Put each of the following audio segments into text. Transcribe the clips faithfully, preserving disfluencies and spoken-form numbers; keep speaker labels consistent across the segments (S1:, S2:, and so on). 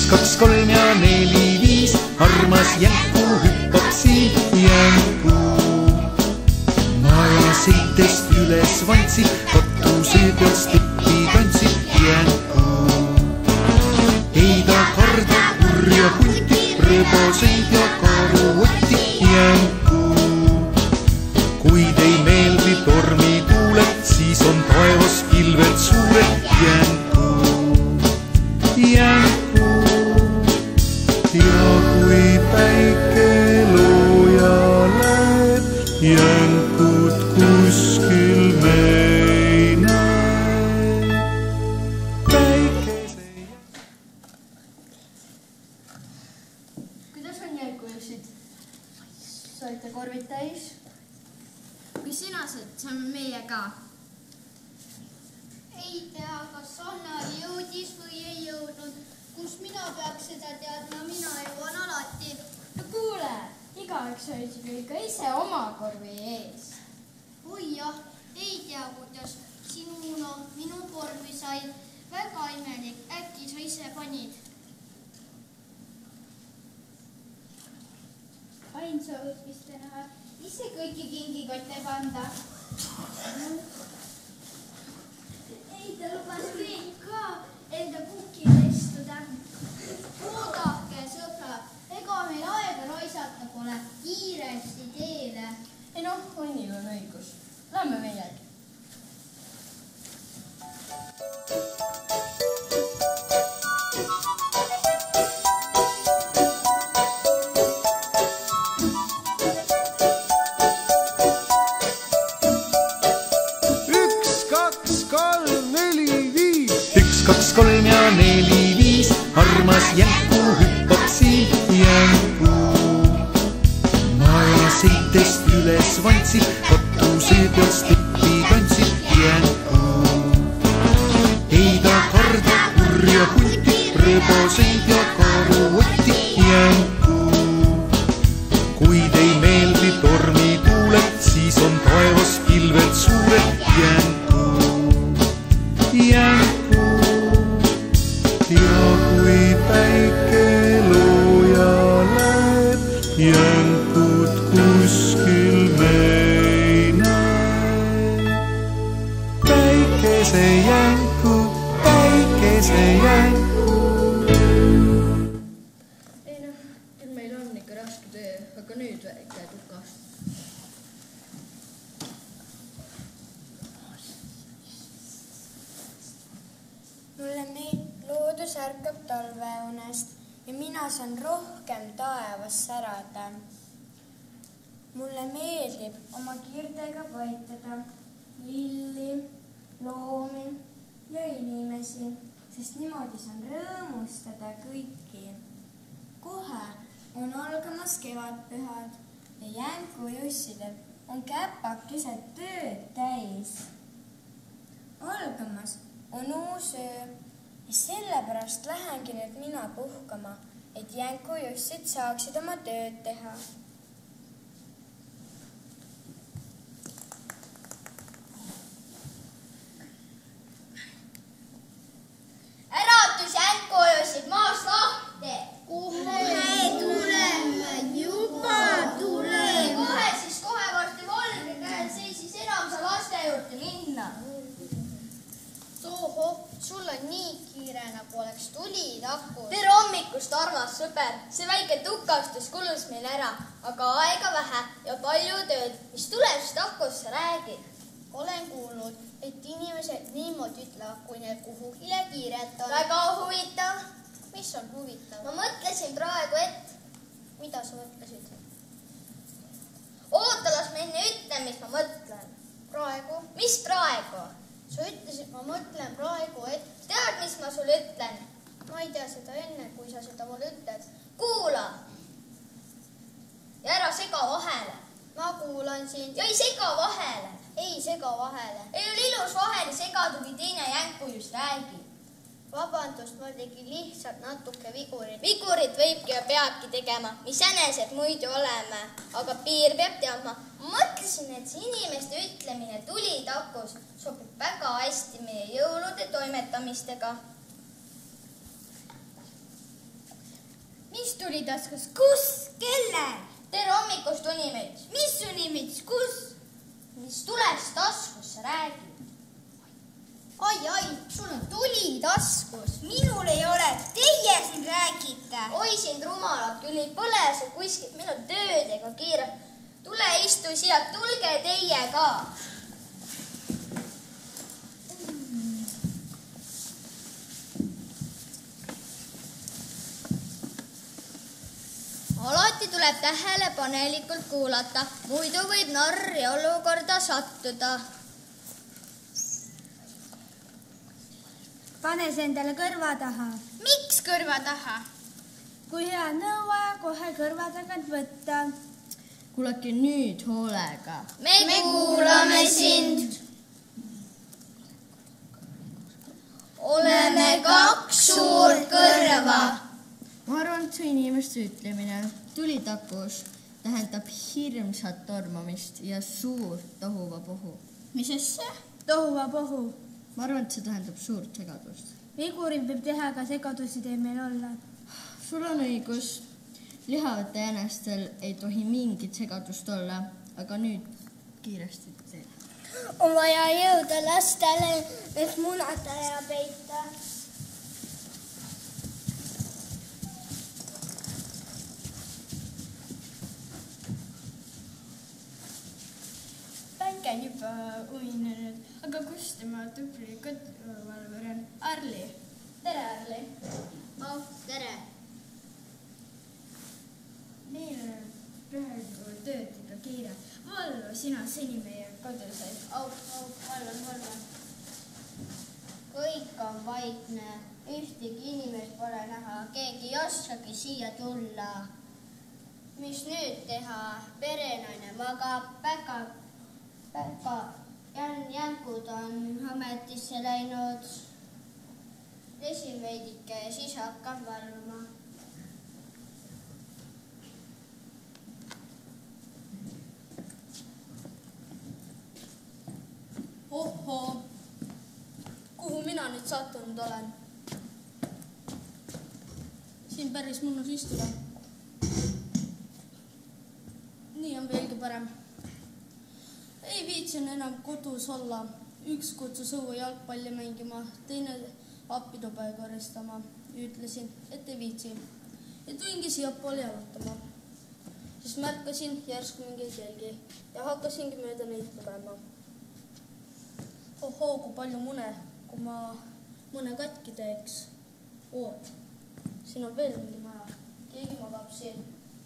S1: üks, kaks, kolm ja neli, viis, armas Jänku hüppab siin Jänku. Maja seitest üles vantsid, katuse peal steppi kandsid Jänku. Ei ta karda kurja hunti, rõboseid ja karuotti Jänku. Kuid ei meeldi tormituuled, siis on taevas pilved suured Jänku. Jänku. Ja kui päike looja läheb, Jänkut kuskil me ei näe. Päikese
S2: Kuidas on Jänkujusid? Saite korvid täis?
S3: Kui sina said, saame meie ka.
S4: Ei tea, kas Anna jõudis või ei jõudnud. Kus mina peaks seda teadma, mina jõuan alati.
S2: No kuule, igaüks hoidis meil ka ise oma korvi ees.
S4: Oi jah, ei tea, kuidas Sinuno minu korvi sai. Väga imelik, äkki sa ise panid? Ain soovis vist näha ise kõiki kingikotte panda. Ei, ta lubas kõik ka enda pukile istuda. Oodake, sõbra, ega meil aega raisata pole, kiiresti teele.
S2: Ei noh, Onnil on õigus. Lähme meiegi.
S1: kaks, kolm ja neli, viis, armas Jänku hüppab siin Jänku. Maja seitest üles vantsid, katuse peal steppi kandsid Jänku. Ei ta karda kurja hunti, rõboseid ja karuotti Jänku. Kuid ei meeldi tormituuled, siis on taevas pilved suured Jänku. Jänku. Ja kui päike looja läheb, Jänkut kuskil me ei näe. Päikese Jänku, päikese Jänku.
S2: Ei noh, küll meil on ikka raske töö, aga nüüd väike tukast.
S5: Mulle meeldib loodus ärkab talveunest ja mina saan rohkem taevas särada. Mulle meeldib oma kirdega paitada lilli, loomi ja inimesi, sest niimoodi saan rõõmustada kõiki. Kohe on algamas kevadpühad ja Jänkujussidel on käpakesed tööd täis. Algamas on uus öö ja sellepärast lähengi nüüd mina puhkama, et Jänkujussid saaksid oma tööd teha.
S4: Äratus Jänkujussid maast lahti! Kohe tuleme, juba tuleme! Kohe siis kohe varsti valge käel seisis enam sa laste juurde minna. Soho, sul on nii kiire, nagu oleks tuli takus.
S3: Tere hommikust, armas sõber. See väike tukastus kulus meil ära, aga aega vähe ja palju tööd. Mis tulevast takusse räägib?
S4: Olen kuulnud, et inimesed niimoodi ütlevad, kui neil kuhugile kiiret on.
S3: Väga huvitav.
S4: Mis on huvitav?
S3: Ma mõtlesin praegu, et...
S4: Mida sa mõtlesid?
S3: Oota, las ma enne ütlen, mis ma mõtlen.
S4: Praegu?
S3: Mis praegu?
S4: Sa ütlesid, ma mõtlen praegu, et...
S3: Tead, mis ma sulle ütlen?
S4: Ma ei tea seda enne, kui sa seda mulle ütled.
S3: Kuula! Ja ära sega vahele.
S4: Ma kuulan sind.
S3: Ja ei sega vahele.
S4: Ei sega vahele.
S3: Ei ole ilus vahele segada, kui teine Jänkujus räägib.
S4: Vabandust, ma tegin lihtsalt natuke vigurit.
S3: Vigurit võibki ja peabki tegema, mis jänesed muidu oleme, aga piir peab teadma. Ma mõtlesin, et see inimeste ütlemine tuli takus sobib väga. väga hästi meie jõulude toimetamistega.
S4: mis tulitaskus, kus, kelle?
S3: tere hommikust, Unimets.
S4: Mis Unimets, kus?
S3: Mis tules taskusse, räägi.
S4: Ai, ai, sul on tuli taskus. Minul ei ole, teie siin räägite.
S3: Oi, sind rumalad, tuli põles kuskilt, meil on tööd ega kiire. Tule istu siia, tulge teie ka. Alati tuleb tähelepanelikult kuulata, muidu võib narri olukorda sattuda.
S5: Pane see endale kõrva taha.
S4: Miks kõrva taha?
S5: Kui hea nõua, kohe kõrva tagant võtta.
S6: Kuulake nüüd hoolega.
S3: Me, Me kuulame sind. Oleme kaks suurt kõrva.
S6: Ma arvan, et see inimeste ütlemine tulitakus tähendab hirmsat tormamist ja suurt tohuvapohu.
S4: Mis asja?
S5: Tohuvapohu.
S6: Ma arvan, et see tähendab suurt segadust.
S5: Viguril peab teha ka segadusi teil meil olla.
S6: Sul on õigus. Lihavate jänestel ei tohi mingit segadust olla, aga nüüd kiiresti teile.
S4: On vaja jõuda lastele, et munada ja peita.
S7: Päike on juba uinenud, aga kus tema tubli kõrvalvõr on? Arli. Tere, Arli.
S3: Oh, tere.
S7: Meil on praegu tööd ikka kiire. Vallo, sina seni meie koduseid.
S3: Oh, oh, vallan, vallan. Kõik on vaikne. Ühtegi inimest pole näha. Keegi ei oskagi siia tulla. Mis nüüd teha? Perenaine magab, päka, päka. Jän, jänkud on ametisse läinud. Lesin veidike ja siis hakkab valuma.
S6: Ohoo, kuhu mina nüüd sattunud olen? Siin päris mõnus istuda. Nii on veelgi parem. Ei viitsin enam kodus olla. Üks kutsus õue jalgpalli mängima, teine appitobe koristama. Ütlesin, et ei viitsi. Ja tuingi siiapoole jalutama. Siis märkasin järsku mingeid jälgi ja hakkasingi mööda neid lugema. Ohoo, kui palju mune, kui ma mõne katki teeks. Oot, siin on veel mingi maja. Keegi magab siin.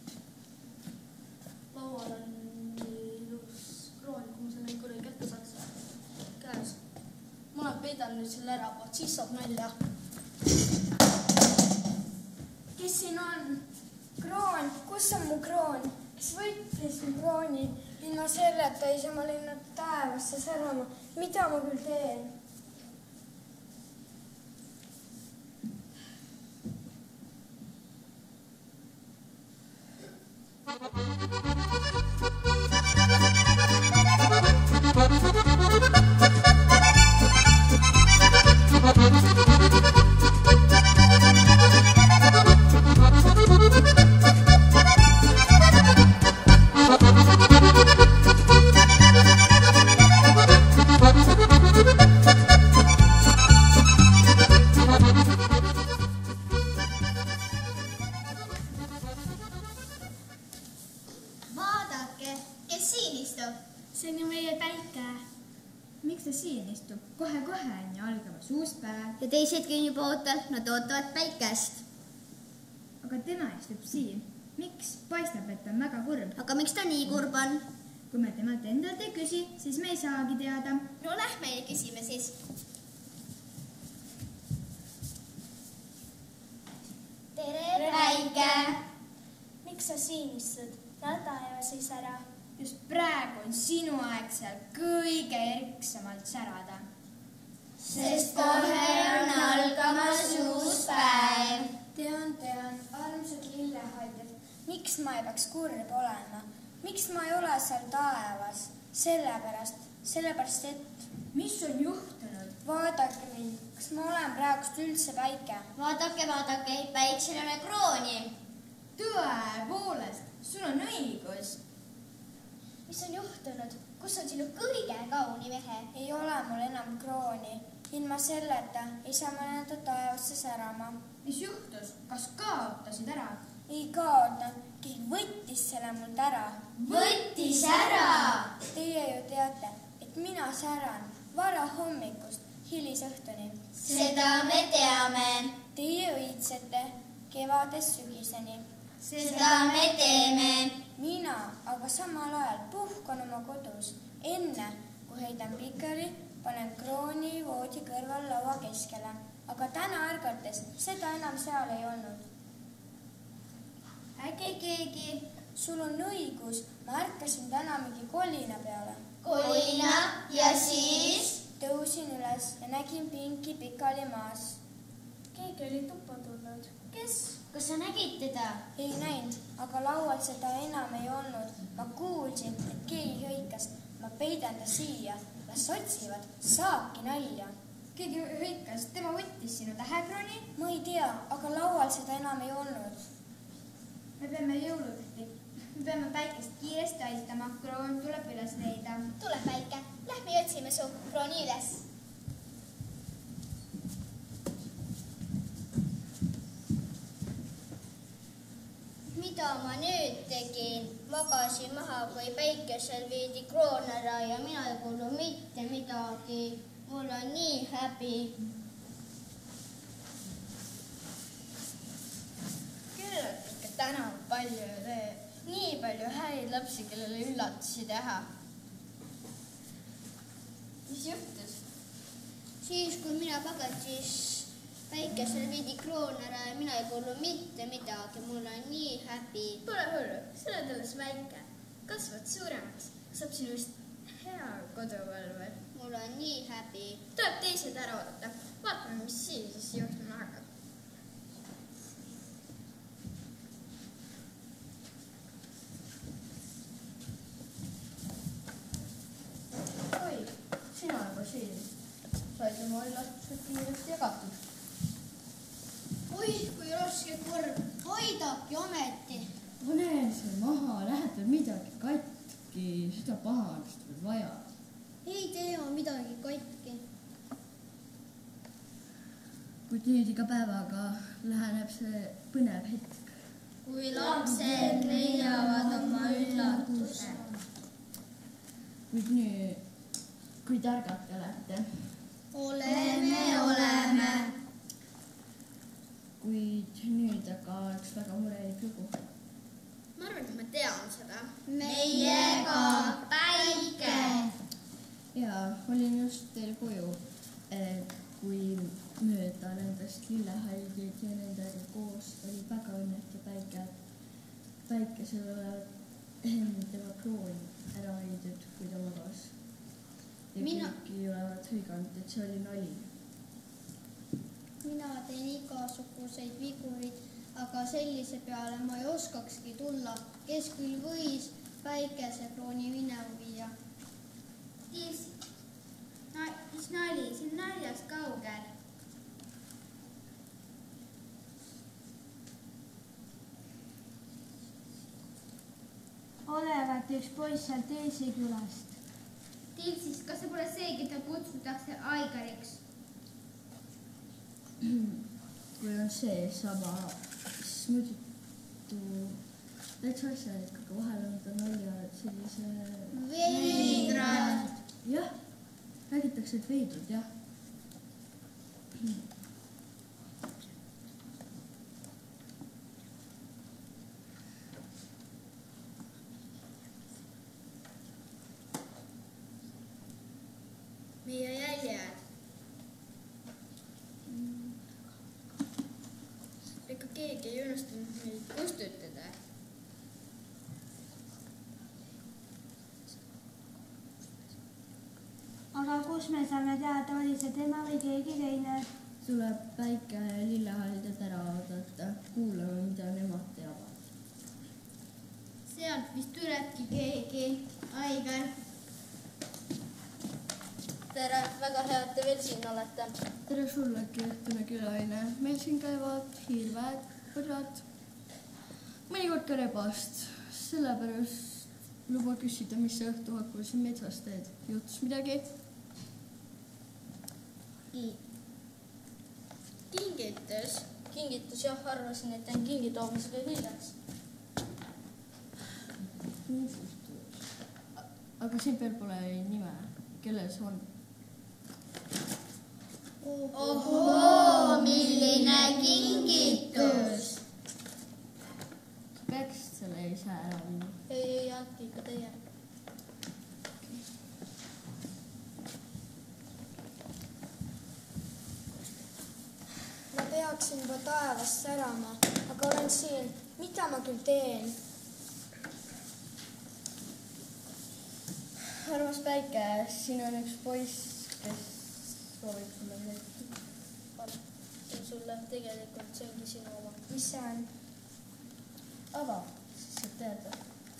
S6: Laual on nii ilus kroon, kui ma selle kurri kätte saaks. Käes. Ma peidan nüüd selle ära, vaat siis saab nalja.
S5: Kes siin on? Kroon, kus on mu kroon? Kes võttis mu krooni? Ilma selleta ei saa ma lennata taevasse särama. Mida ma küll teen?
S4: See on ju meie Päike.
S7: Miks ta siin istub? Kohe-kohe on ju algamas uus päev.
S3: Ja teisedki on juba ootel, nad ootavad päikest.
S7: Aga tema istub siin. Miks? Paistab, et on väga kurb.
S3: Aga miks ta nii kurb on?
S7: Kui me temalt endalt ei küsi, siis me ei saagi teada.
S3: No lähme ja küsime siis. Tere, Päike!
S5: Miks sa siin istud? Ja taevas ei sära.
S7: Just praegu on sinu aeg seal kõige erksamalt särada.
S3: Sest kohe on algamas uus päev.
S5: Tean, tean, armsad lillehaljad. Miks ma ei peaks kurb olema? Miks ma ei ole seal taevas? Sellepärast, sellepärast, et...
S7: Mis on juhtunud?
S5: Vaadake mind, kas ma olen praegust üldse päike?
S3: Vaadake, vaadake, päiksel ei ole krooni.
S7: tõepoolest, sul on õigus.
S3: mis on juhtunud? Kus on sinu kõige kaunim ehe?
S5: Ei ole mul enam krooni. Ilma selleta ei saa ma nende taevasse särama.
S7: Mis juhtus? Kas kaotasid ära?
S5: Ei kaotanud. Keegi võttis selle mult ära.
S3: Võttis ära!
S5: Teie ju teate, et mina säran vara hommikust hilisõhtuni.
S3: Seda me teame.
S5: Teie õitsete kevadest sügiseni.
S3: Seda me teeme.
S5: Mina aga samal ajal puhkan oma kodus. Enne, kui heidan pikali, panen krooni voodi kõrval laua keskele. Aga täna ärgates seda enam seal ei olnud.
S3: Äkki keegi?
S5: Sul on õigus, ma ärkasin täna mingi kolina peale.
S3: Kolina ja siis?
S5: Tõusin üles ja nägin pinki pikali maas.
S7: Keegi oli tuppa tulnud.
S3: Kes? Kas sa nägid teda?
S5: Ei näinud, aga laual seda enam ei olnud. Ma kuulsin, et keegi hõikas. Ma peidan ta siia. Las otsivad, saabki nalja.
S7: Keegi hõikas, tema võttis sinu tähekrooni?
S5: Ma ei tea, aga laual seda enam ei olnud.
S7: Me peame jõulud, me peame päikest kiiresti aitama. Kroon tuleb üles leida.
S3: Tule päike, lähme ja otsime su krooni üles. Mida ma nüüd tegin? Magasin maha, kui päikesel viidi kroon ära ja mina ei kuulnud mitte midagi. Mul on nii häbi.
S7: Küll ikka täna palju, nii palju häid lapsi, kellele üllatusi teha. Mis juhtus?
S3: Siis, kui mina magasin, päikesel viidi kroon ära ja mina ei kuulnud mitte midagi. Mul on nii häbi.
S7: Pole hullu, sa oled alles väike. Kasvad suuremaks, saab sinust hea koduvalve.
S3: Mul on nii häbi.
S7: Tuleb teised ära oodata. Vaatame, mis siis juhtuma hakkab. Oi, sina juba siin. Said oma üllatused kiiresti jagatud.
S3: Oi, kui raske korv. Hoidabki ometi.
S6: Pane see maha, lähed veel midagi katki, seda pahandust veel vaja.
S3: Ei tee ma midagi katki.
S6: Kuid nüüd iga päevaga läheneb see põnev hetk.
S3: Kui lapsed leiavad oma üllatuse.
S6: Kuid nüüd, kui targad te olete.
S3: Oleme, oleme.
S6: Kuid nüüd aga üks väga murelik lugu.
S7: Ma arvan, et ma tean seda.
S3: Meiega päike.
S6: Ja olin just teil koju, kui mööda nendest lillehaldid ja nendega koos oli väga õnnetu päike. Päikesel olevat tema kroon ära hoidnud, kui ta magas. Ja
S3: Mina...
S6: keegi olevat hõiganud, et see oli nali.
S3: Mina teen igasuguseid vigurid, aga sellise peale ma ei oskakski tulla. Kes küll võis päikesekrooni minema viia?
S4: Tiirsi, no, mis nali, see on naljast kaugel.
S5: Olevat üks poiss seal Tiirsi külast.
S4: Tiirsis, kas see pole see, keda kutsutakse Aigariks?
S6: Kui on see sama, siis muidu täitsa asjalik, aga vahel on ta naljad sellise...
S3: Veidrad.
S6: Jah, räägitakse, et veidrud, jah.
S7: Meie jäljed. Ega keegi ei unustanud meid kustutada.
S5: Aga kus me saame teada, oli see tema või keegi teine?
S6: Tuleb päike lillehaldjad ära oodata, kuulame, mida nemad teavad.
S4: Sealt vist tulebki keegi, Aigar.
S6: Tere, väga hea, et te veel siin olete. Tere sullegi, õhtune külaline. Meil siin käivad hiirväed, põrrad. mõnikord ka rebast. Sellepärast luba küsida, mis sa õhtu hakkul siin metsas teed. Juhtus midagi?
S3: Kingitus?
S6: Kingitus, jah, arvasin, et teen kingi toomisega hiljaks. Aga siin peal pole nime. Kellel see on?
S3: Ohoo, milline kingitus!
S6: Peaks selle ise ära minna.
S3: Ei, ei, andke ikka teie.
S5: Ma peaksin juba taevast särama, aga olen siin. Mida ma küll teen?
S6: Armas päike, siin on üks poiss, kes soovib sulle midagi.
S3: See on sulle tegelikult, see ongi sinu oma.
S5: Mis see on?
S6: Ava, siis saab teada.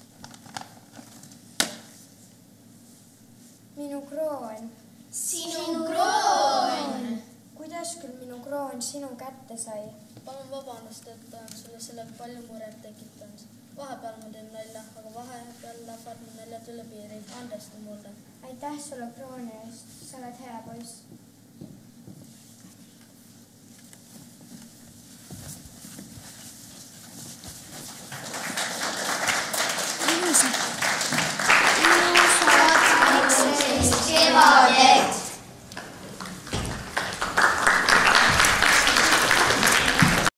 S5: Minu kroon.
S3: Sinu kroon!
S5: Kuidas küll minu kroon sinu kätte sai?
S6: Palun vabandust, et olen sulle selle palju muret tekitanud. Vahepeal ma teen nalja, aga vahepeal lähevad mu naljad üle piiri. Andesta mulle.
S5: Aitäh sulle krooni eest, sa oled hea poiss.